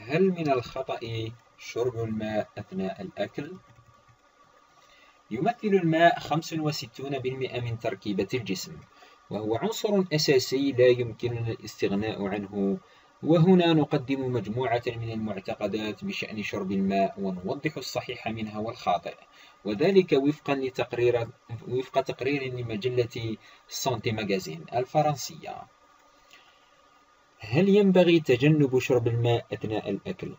هل من الخطأ شرب الماء أثناء الأكل؟ يمثل الماء 65% من تركيبة الجسم، وهو عنصر أساسي لا يمكننا الاستغناء عنه. وهنا نقدم مجموعة من المعتقدات بشأن شرب الماء ونوضح الصحيح منها والخاطئ، وذلك وفق تقرير لمجلة سانتي ماجازين الفرنسية. هل ينبغي تجنب شرب الماء أثناء الأكل؟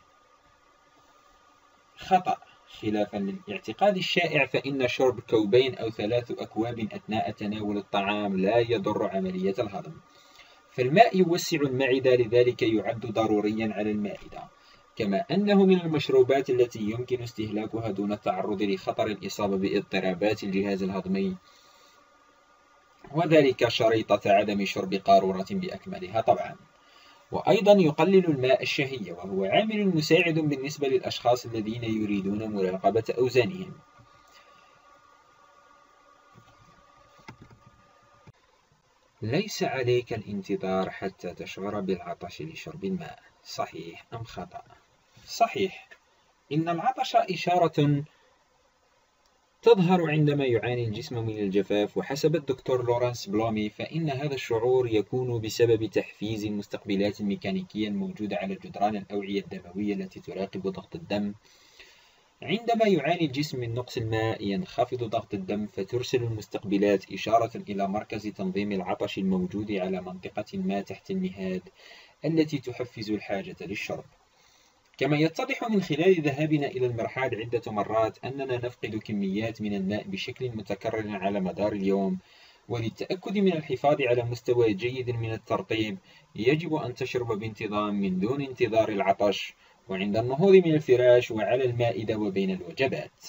خطأ. خلافا للاعتقاد الشائع فإن شرب كوبين أو 3 أكواب أثناء تناول الطعام لا يضر عملية الهضم، فالماء يوسع المعدة، لذلك يعد ضروريا على المائدة، كما أنه من المشروبات التي يمكن استهلاكها دون التعرض لخطر الإصابة باضطرابات الجهاز الهضمي، وذلك شريطة عدم شرب قارورة بأكملها طبعا. وأيضا يقلل الماء الشهية، وهو عامل مساعد بالنسبة للأشخاص الذين يريدون مراقبة أوزانهم. ليس عليك الانتظار حتى تشعر بالعطش لشرب الماء. صحيح أم خطأ؟ صحيح. إن العطش إشارة تظهر عندما يعاني الجسم من الجفاف، وحسب الدكتور لورانس بلومي فإن هذا الشعور يكون بسبب تحفيز المستقبلات الميكانيكية الموجودة على جدران الأوعية الدموية التي تراقب ضغط الدم. عندما يعاني الجسم من نقص الماء ينخفض ضغط الدم، فترسل المستقبلات إشارة إلى مركز تنظيم العطش الموجود على منطقة ما تحت المهاد التي تحفز الحاجة للشرب. كما يتضح من خلال ذهابنا إلى المرحاض عدة مرات أننا نفقد كميات من الماء بشكل متكرر على مدار اليوم، وللتأكد من الحفاظ على مستوى جيد من الترطيب يجب أن تشرب بانتظام من دون انتظار العطش، وعند النهوض من الفراش، وعلى المائدة وبين الوجبات.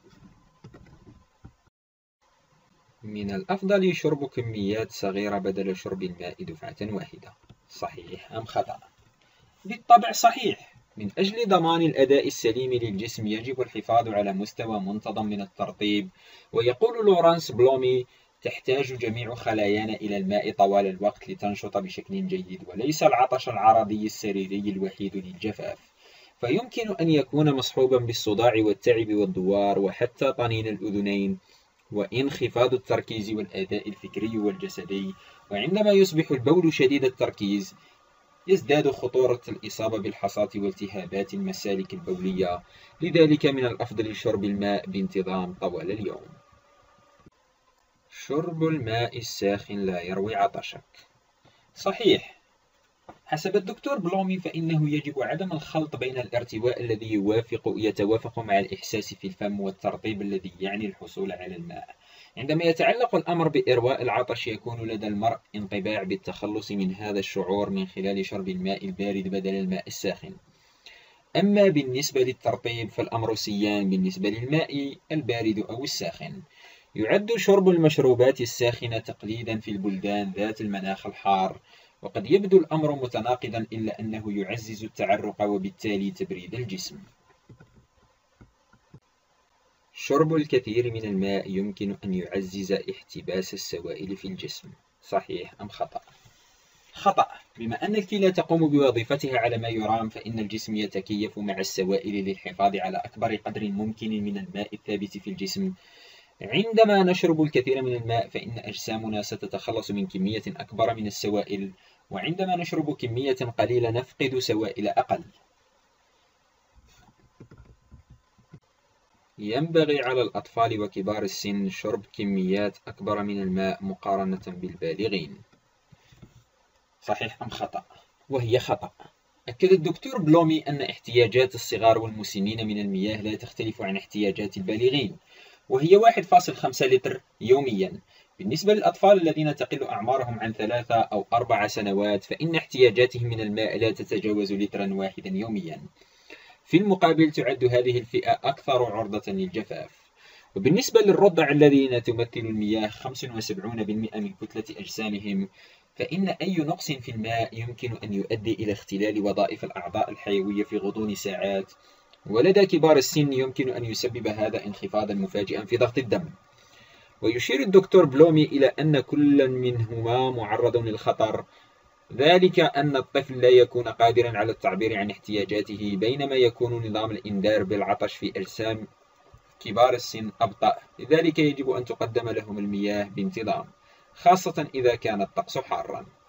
من الأفضل شرب كميات صغيرة بدل شرب الماء دفعة واحدة. صحيح أم خطأ؟ بالطبع صحيح. من أجل ضمان الأداء السليم للجسم يجب الحفاظ على مستوى منتظم من الترطيب، ويقول لورانس بلومي: تحتاج جميع خلايانا إلى الماء طوال الوقت لتنشط بشكل جيد، وليس العطش العرضي السريري الوحيد للجفاف، فيمكن أن يكون مصحوبا بالصداع والتعب والدوار وحتى طنين الأذنين وانخفاض التركيز والأداء الفكري والجسدي. وعندما يصبح البول شديد التركيز يزداد خطورة الإصابة بالحصاة والتهابات المسالك البولية، لذلك من الأفضل شرب الماء بانتظام طوال اليوم. شرب الماء الساخن لا يروي عطشك. صحيح. حسب الدكتور بلومي فإنه يجب عدم الخلط بين الارتواء الذي يتوافق مع الإحساس في الفم والترطيب الذي يعني الحصول على الماء. عندما يتعلق الأمر بإرواء العطش يكون لدى المرء انطباع بالتخلص من هذا الشعور من خلال شرب الماء البارد بدل الماء الساخن. أما بالنسبة للترطيب فالأمر سيان بالنسبة للماء البارد أو الساخن. يعد شرب المشروبات الساخنة تقليدا في البلدان ذات المناخ الحار، وقد يبدو الأمر متناقضا إلا أنه يعزز التعرق وبالتالي تبريد الجسم. شرب الكثير من الماء يمكن أن يعزز احتباس السوائل في الجسم. صحيح أم خطأ؟ خطأ. بما أن الكلى تقوم بوظيفتها على ما يرام، فإن الجسم يتكيف مع السوائل للحفاظ على أكبر قدر ممكن من الماء الثابت في الجسم. عندما نشرب الكثير من الماء فإن أجسامنا ستتخلص من كمية أكبر من السوائل، وعندما نشرب كمية قليلة نفقد سوائل أقل. ينبغي على الأطفال وكبار السن شرب كميات أكبر من الماء مقارنة بالبالغين. صحيح أم خطأ؟ وهي خطأ. أكد الدكتور بلومي أن احتياجات الصغار والمسنين من المياه لا تختلف عن احتياجات البالغين، وهي 1.5 لتر يوميا. بالنسبة للأطفال الذين تقل أعمارهم عن 3 أو 4 سنوات فإن احتياجاتهم من الماء لا تتجاوز لترا واحدا يوميا. في المقابل تعد هذه الفئة أكثر عرضة للجفاف. وبالنسبة للرضع الذين تمثل المياه 75% من كتلة أجسامهم فإن أي نقص في الماء يمكن أن يؤدي إلى اختلال وظائف الأعضاء الحيوية في غضون ساعات، ولدى كبار السن يمكن أن يسبب هذا انخفاضا مفاجئا في ضغط الدم. ويشير الدكتور بلومي إلى أن كل منهما معرض للخطر ذلك أن الطفل لا يكون قادرا على التعبير عن احتياجاته، بينما يكون نظام الإنذار بالعطش في أجسام كبار السن أبطأ. لذلك يجب أن تقدم لهم المياه بانتظام، خاصة إذا كان الطقس حارا.